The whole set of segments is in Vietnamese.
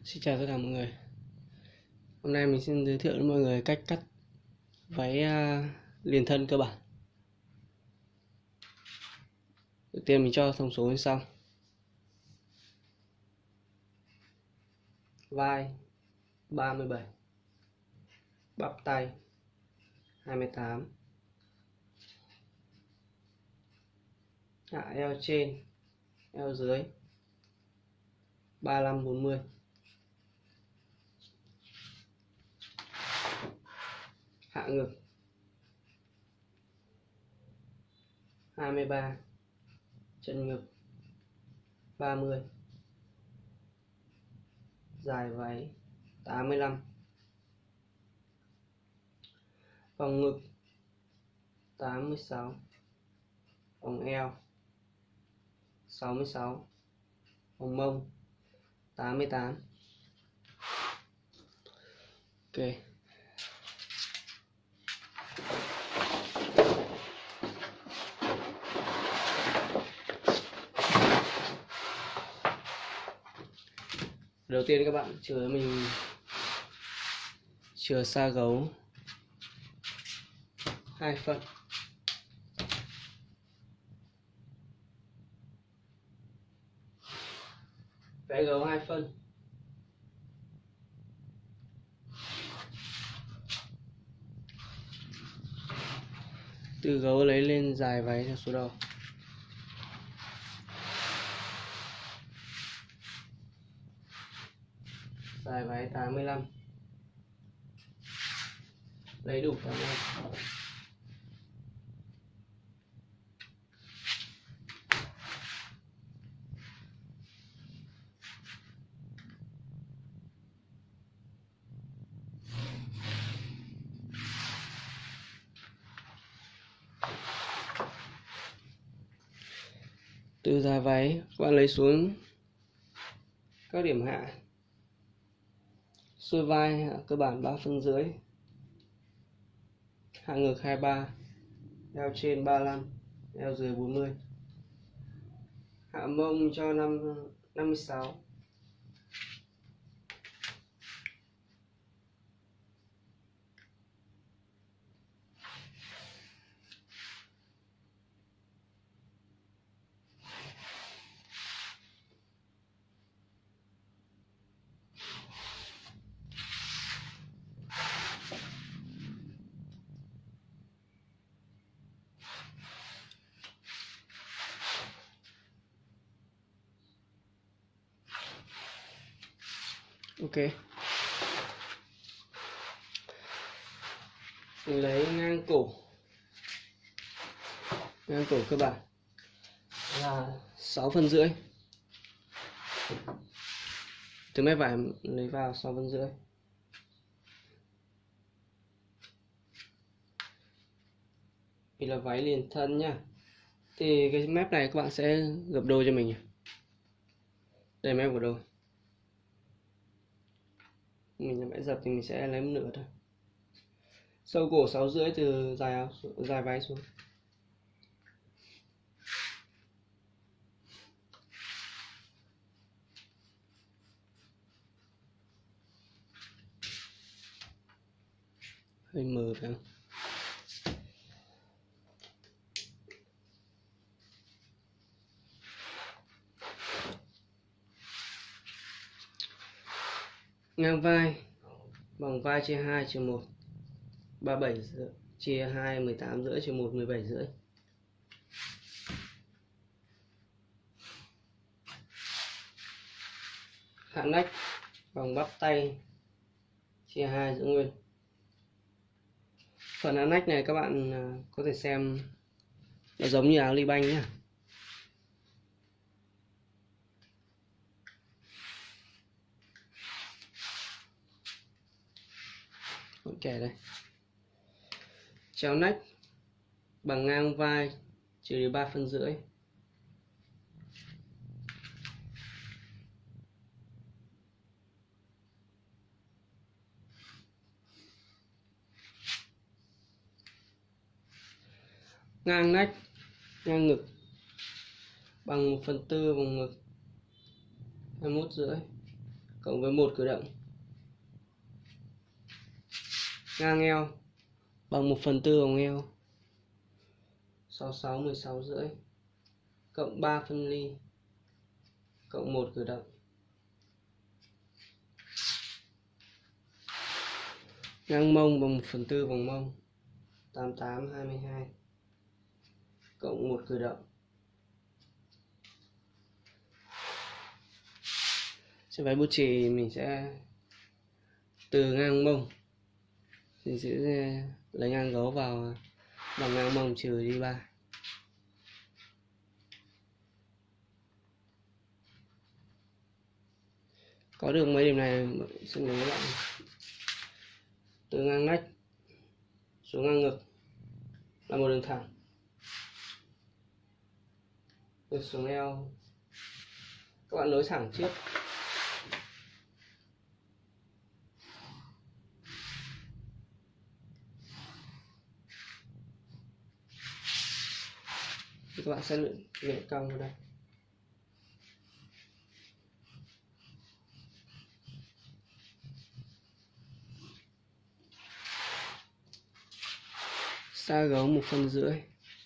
Xin chào tất cả mọi người. Hôm nay mình xin giới thiệu với mọi người cách cắt váy liền thân cơ bản. Đầu tiên mình cho thông số như sau: vai 37, bắp tay 28, hạ eo trên, eo dưới 35-40, hạ ngực 23, chân ngực 30, dài váy 85, vòng ngực 86, vòng eo 66, vòng mông 88. Ok. Đầu tiên các bạn chừa xa gấu 2 phân. Vẽ gấu 2 phân. Từ gấu lấy lên dài váy theo số đầu. Dài váy 85. Lấy đủ 85. Từ dài váy các bạn lấy xuống các điểm hạ. Xuôi vai hạ cơ bản 3 phân rưỡi, hạ ngực 23, eo trên 35, eo dưới 40, hạ mông cho 56. Ok. Mình lấy ngang cổ cơ bản là 6 phân rưỡi. Từ mép vải lấy vào 6 phân rưỡi. Vì là váy liền thân nhá, thì cái mép này các bạn sẽ gập đôi cho mình. Đây mép của đôi. Mình là vẽ dập thì mình sẽ lấy một nửa thôi. Sâu cổ 6 rưỡi từ dài váy xuống. Hơi mờ phải không? Ngang vai, vòng vai chia 2 chia 1, 37 rưỡi, chia 2 18 rưỡi chia 1 17 rưỡi. Hạ nách, vòng bắp tay chia 2 giữ nguyên. Phần hạ nách này các bạn có thể xem nó giống như áo ly banh nhé. Ok đây. Chéo nách bằng ngang vai trừ đi 3 phân rưỡi. Ngang nách, ngang ngực bằng 1/4 vòng ngực 21 rưỡi, cộng với 1 cử động. Ngang eo bằng 1/4 vòng eo 66 16 rưỡi cộng 3 phân ly cộng 1 cử động. Ngang mông bằng 1/4 vòng mông 88 22 cộng 1 cử động. Trên váy bút chì mình sẽ từ ngang mông thì sẽ lấy ngang gấu vào bằng ngang mông trừ đi 3. Có được mấy điểm này sẽ lấy lại từ ngang nách xuống ngang ngực là một đường thẳng, ngực xuống eo các bạn nối thẳng trước. Các bạn sẽ luyện cong vào đây. Xa gấu 1/2.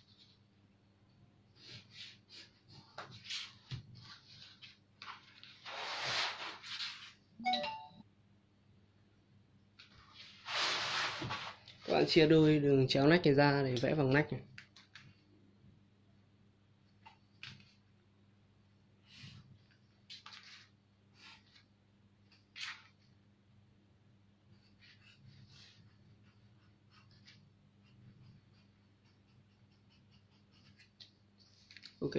Các bạn chia đôi đường chéo nách này ra để vẽ vòng nách này. Ok.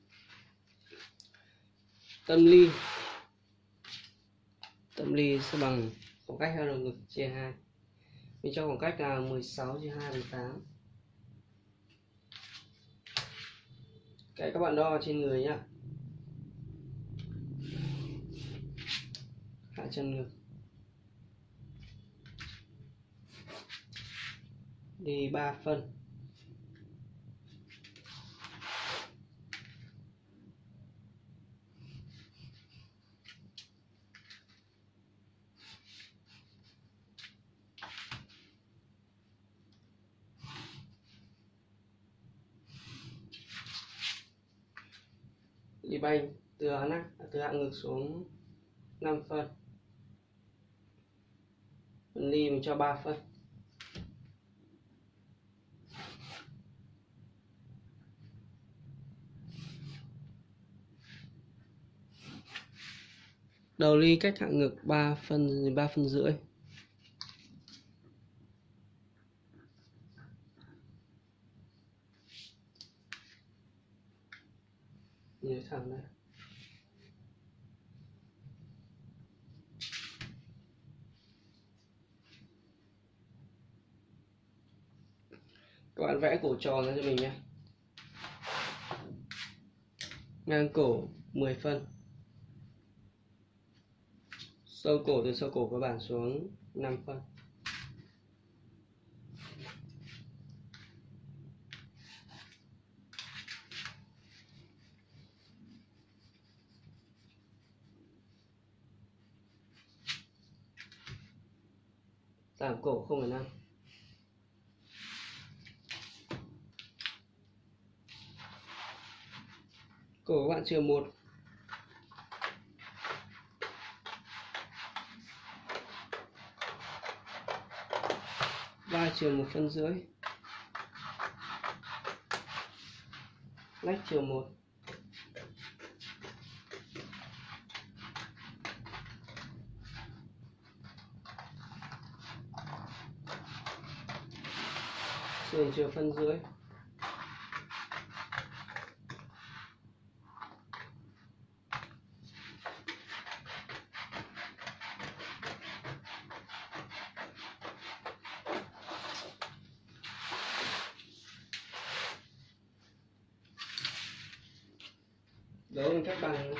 Tâm ly sẽ bằng khoảng cách hai đầu ngực chia 2. Mình cho khoảng cách là 16/2/8. Cái các bạn đo trên người nhá. Hạ chân ngực. Đi 3 phân. Đi banh từ hạ ngực xuống 5 phân. Phân ly mình cho 3 phân. Đầu ly cách hạ ngực 3 phân 3 phân rưỡi. Nhớ thẳng đây. Các bạn vẽ cổ tròn ra cho mình nhé. Ngang cổ 10 phân. Sâu cổ từ sâu cổ cơ bản xuống 5 phân. Giảm cổ 0,5. Cổ các bạn chừa 1. Vai chừa 1 phân rưỡi. Nách chừa 1. Sườn chừa phân rưỡi. Đấu lên các bằng.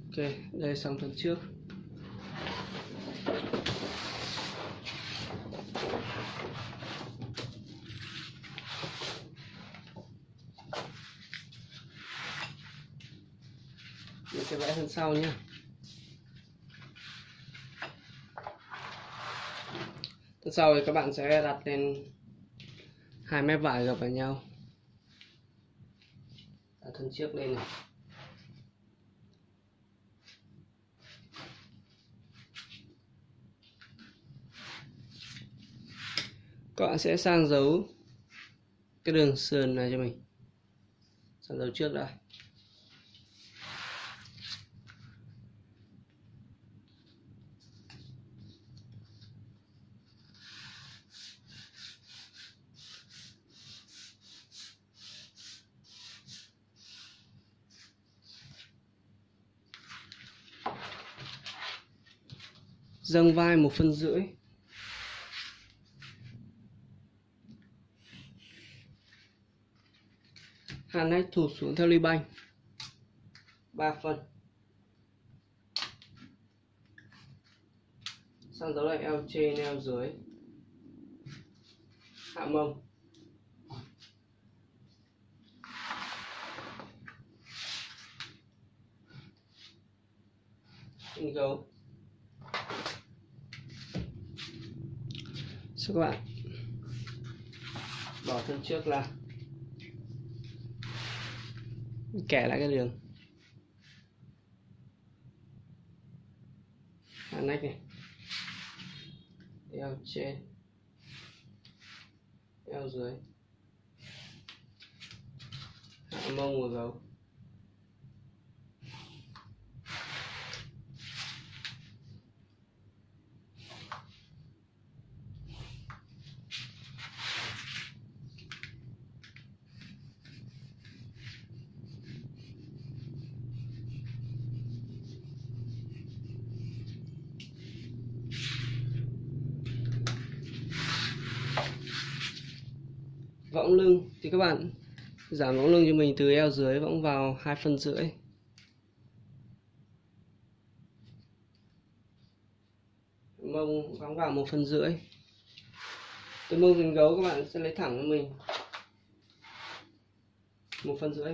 Ok, đây xong thân trước. Mình sẽ vẽ thân sau nhé. Thân sau thì các bạn sẽ đặt lên 2 mép vải gập vào nhau. Đặt thân trước lên này. Các bạn sẽ sang dấu cái đường sườn này cho mình. Sang dấu trước đã. Dâng vai 1/2. Hàng nách thụt xuống theo ly banh 3 phân. Sang dấu lại eo trên eo dưới. Hạ mông. In gấu. Sau các bạn bỏ thân trước ra, kẻ lại cái đường hạ nách này, eo trên eo dưới, hạ mông của gấu. Võng lưng thì các bạn giảm võng lưng cho mình từ eo dưới võng vào 2 phân rưỡi. Mông võng vào 1 phân rưỡi. Từ mông đến gấu các bạn sẽ lấy thẳng cho mình 1 phân rưỡi.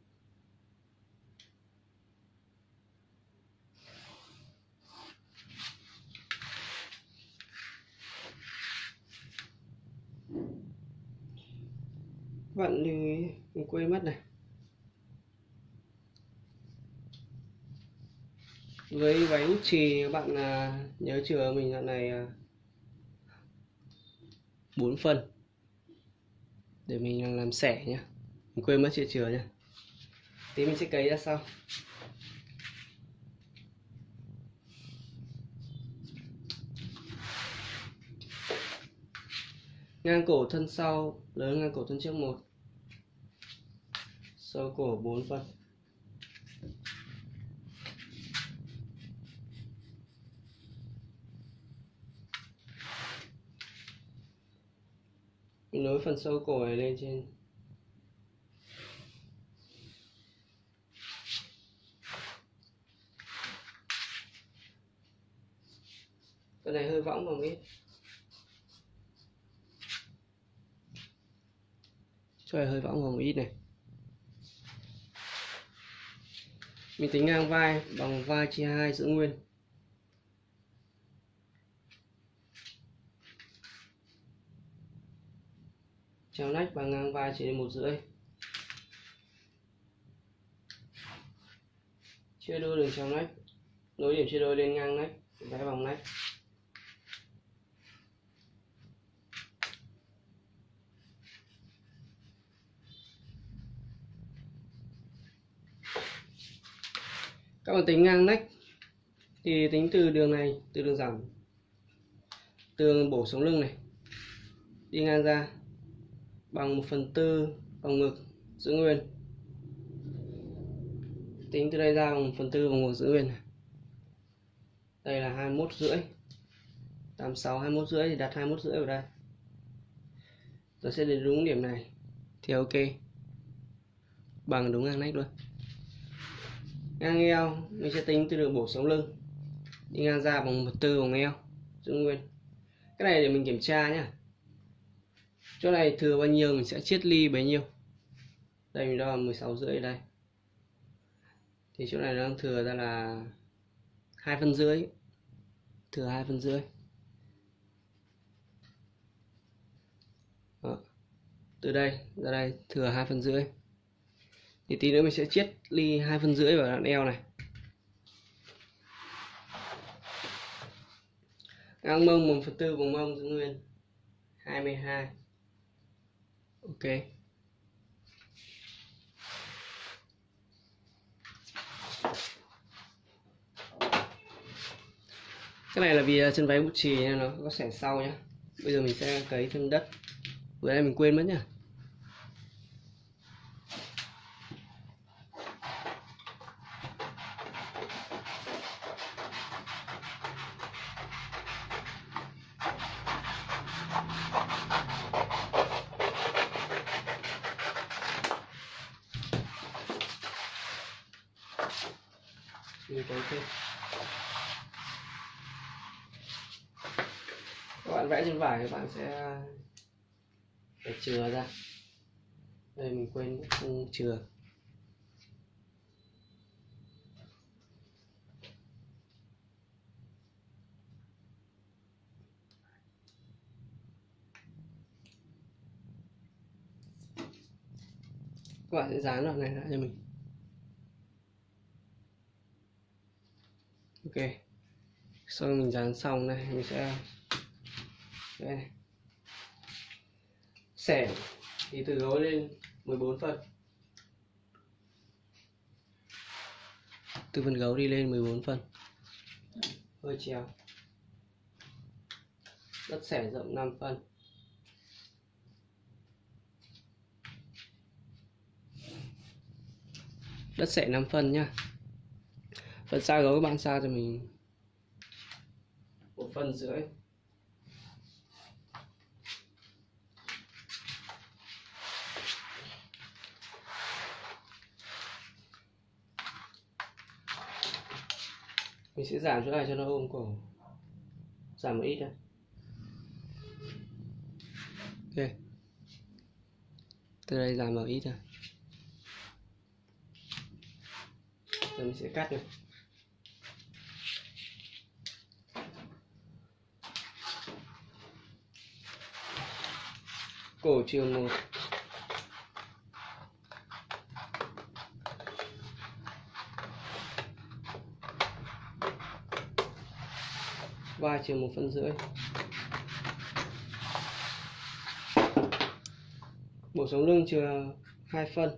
Các bạn lưu ý mình quên mất này. Với váy Gucci các bạn nhớ chừa mình đoạn này 4 phân để mình làm xẻ nhé. Mình quên mất chưa chừa nhé. Tí mình sẽ cấy ra sau. Ngang cổ thân sau lớn ngang cổ thân trước 1. Sâu cổ 4 phân. Mình nối phần sâu cổ này lên trên. Cái này hơi võng vào một ít. Cho hơi võng vào một ít này. Mình tính ngang vai bằng vai chia 2 giữ nguyên. Chéo nách bằng ngang vai chỉ đến 1,5. Chia đôi đường chéo nách, nối điểm chia đôi lên ngang nách, vẽ vòng nách. Các bạn tính ngang nách thì tính từ đường này, từ đường giảm, từ đường bổ sống lưng này đi ngang ra bằng 1/4 vòng ngực giữ nguyên. Tính từ đây ra bằng 1/4 vòng ngực giữ nguyên này. Đây là 21,5. 86 21,5 thì đặt 21,5 vào đây. Rồi sẽ đến đúng điểm này thì ok. Bằng đúng ngang nách luôn. Ngang eo mình sẽ tính từ đường bổ sống lưng đi ngang ra bằng 1/4 vòng eo giữ nguyên. Cái này để mình kiểm tra nhé. Chỗ này thừa bao nhiêu mình sẽ chiết ly bấy nhiêu. Đây mình đo là 16,5 đây. Thì chỗ này nó đang thừa ra là 2/2, thừa 2/2. Đó. Từ đây ra đây thừa 2/2. Thì tí nữa mình sẽ chiết ly 2/2 vào đoạn eo này. Ngang mông 1/4 vòng mông giữ nguyên 22. Ok. Cái này là vì chân váy bút chì nên nó có xẻ sau nhé. Bây giờ mình sẽ cấy thêm đất. Vừa nãy mình quên mất nhá. Mình cấy thêm. Các bạn vẽ trên vải các bạn sẽ phải chừa ra. Đây mình quên không chừa. Các bạn sẽ dán đoạn này lại cho mình. Ok. Sau khi mình dán xong này mình sẽ đây này. Xẻ thì từ gối lên 14 phân. Từ phần gấu đi lên 14 phân. Hơi chéo. Đất xẻ rộng 5 phân. Đất xẻ 5 phân nhá. Phần xa gấu các bạn xa cho mình 1,5 phân. Mình sẽ giảm chỗ này cho nó ôm cổ. Giảm một ít đây. Ok. Từ đây giảm một ít thôi. Rồi mình sẽ cắt này. Cổ trường 1. Vai trường 1,5 phân. Bổ sống lưng chừa 2 phân.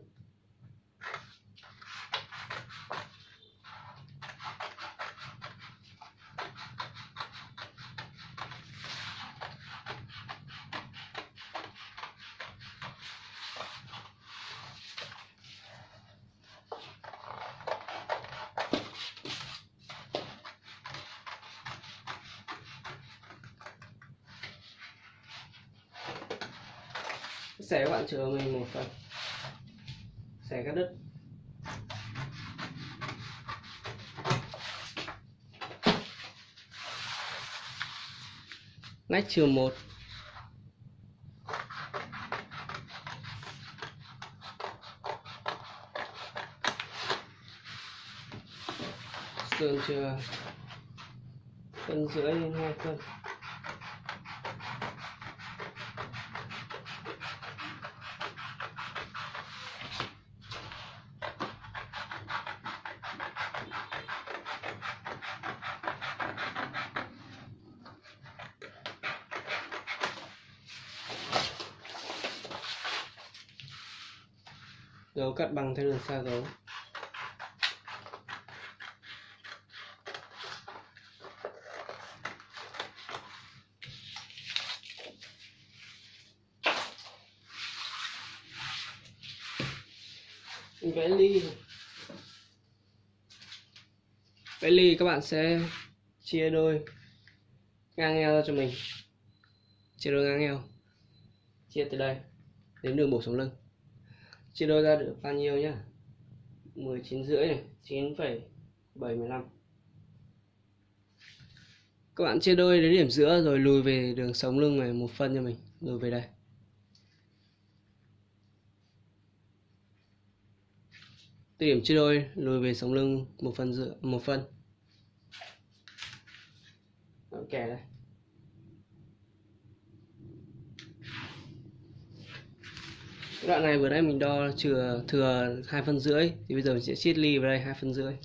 Xẻ các bạn chừa mình 1 phần. Xẻ cắt đứt. Nách chừa 1. Sườn chừa 1,5 phân đến 2 phân. Gấu cắt bằng theo đường xa gấu. Vẽ ly. Vẽ ly các bạn sẽ chia đôi ngang eo ra cho mình. Chia đôi ngang eo. Chia từ đây đến đường bổ sống lưng. Chia đôi ra được bao nhiêu nhá? 19,5 này, 9,715. Các bạn chia đôi đến điểm giữa rồi lùi về đường sống lưng này 1 phân cho mình, lùi về đây. Từ điểm chia đôi lùi về sống lưng 1 phân giữa 1 phân. Kẻ đây. Đoạn này vừa nãy mình đo thừa 2 phân rưỡi thì bây giờ mình sẽ chiết ly vào đây 2 phân rưỡi.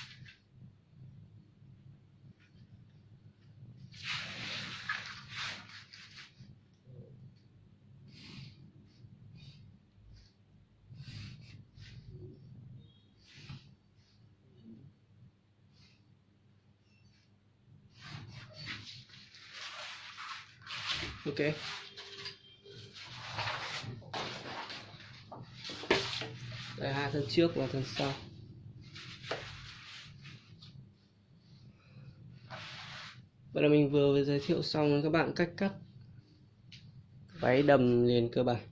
Ok. Đây 2 thân trước và thân sau. Vậy là mình vừa giới thiệu xong với các bạn cách cắt váy đầm liền cơ bản.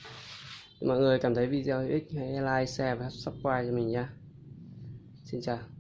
Mọi người cảm thấy video hữu ích hãy like, share và subscribe cho mình nhé. Xin chào.